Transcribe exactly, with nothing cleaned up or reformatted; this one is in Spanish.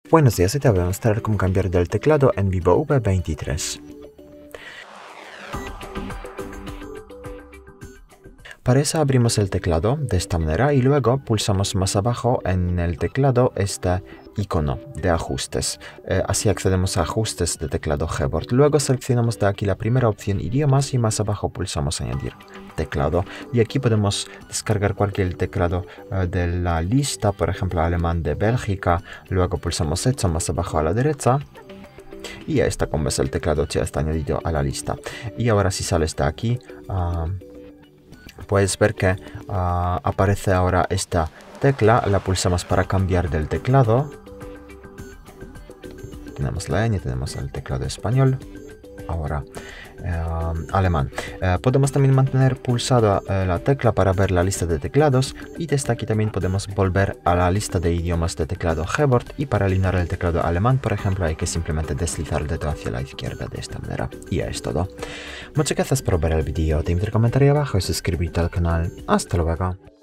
Buenos días, hoy te voy a mostrar cómo cambiar del teclado en Vivo V veintitrés. Para eso abrimos el teclado de esta manera y luego pulsamos más abajo en el teclado este icono de ajustes. Eh, así accedemos a ajustes de teclado Gboard. Luego seleccionamos de aquí la primera opción idiomas y más abajo pulsamos añadir teclado. Y aquí podemos descargar cualquier teclado eh, de la lista, por ejemplo alemán de Bélgica. Luego pulsamos esto más abajo a la derecha. Y ya está, como ves, el teclado ya está añadido a la lista. Y ahora si sales de aquí, uh, puedes ver que uh, aparece ahora esta tecla. La pulsamos para cambiar del teclado. Tenemos la N, tenemos el teclado español. Ahora uh, alemán. Uh, podemos también mantener pulsada uh, la tecla para ver la lista de teclados, y desde aquí también podemos volver a la lista de idiomas de teclado Gboard, y para alinear el teclado alemán, por ejemplo, hay que simplemente deslizar el dedo hacia la izquierda de esta manera. Y ya es todo. Muchas gracias por ver el vídeo, te invito a comentar abajo y suscribirte al canal. Hasta luego.